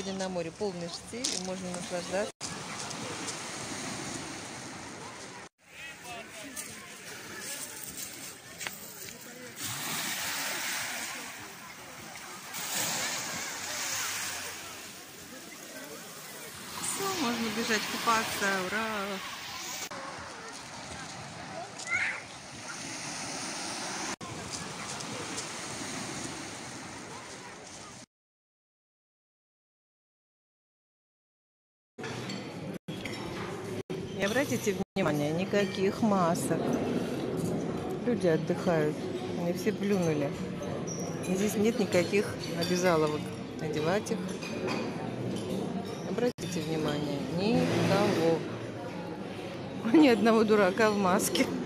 сегодня на море полный штиль, и можно наслаждаться. Все, можно бежать купаться, ура! И обратите внимание, никаких масок. Люди отдыхают, они все плюнули. И здесь нет никаких обязаловок надевать их. Обратите внимание, никого. Ни одного дурака в маске.